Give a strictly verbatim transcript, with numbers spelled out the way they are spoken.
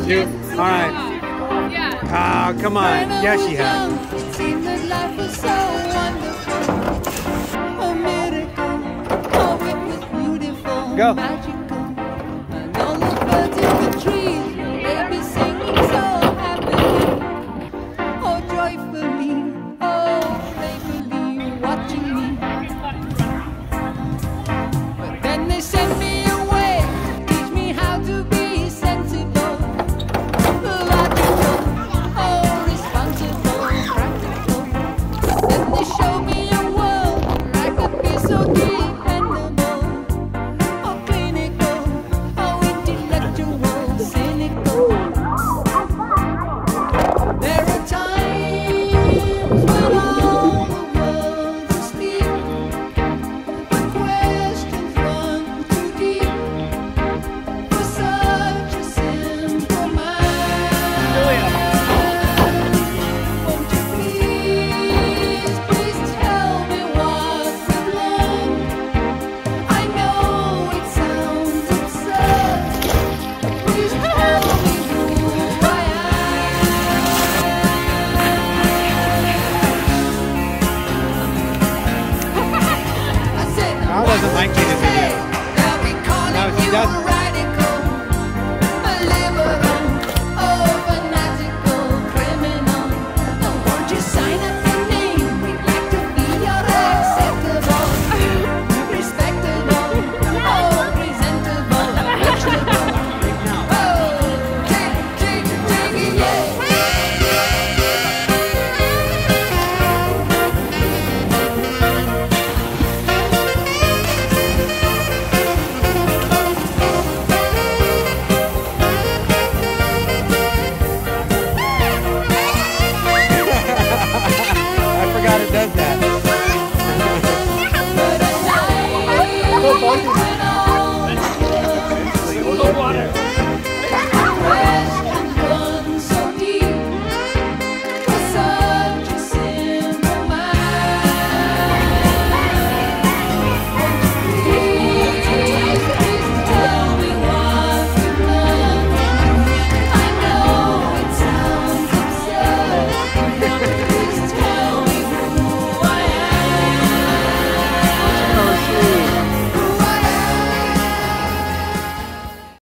You? All right. Yeah. Ah, oh, come on. Yeah, she has. It seemed that life was so wonderful. A miracle. Oh, it was beautiful. Go. Magical. And all the birds in the trees, they be singing so happily. Oh, joyfully. Oh, playfully watching me. But then they sent me away to teach me how to be sensible, logical, oh, responsible, practical. Then they showed me a world where I could be so dependable, oh, clinical, oh, intellectual, cynical. There are times when all the world's asleep, but questions run too deep for such a simple mind. Won't you please, please tell me what we've learned? I know it sounds absurd. Please tell me who I am. I said, Al doesn't like me to do this. they'll be calling No, she you doesn't. a radical, a liberal, oh, fanatical, criminal. Oh, won't you sign up your name? We'd like to be your acceptable, respectable, oh, presentable, actionable. Oh, take, take, take it, yeah. I forgot it does that. But at night, when all the world's asleep,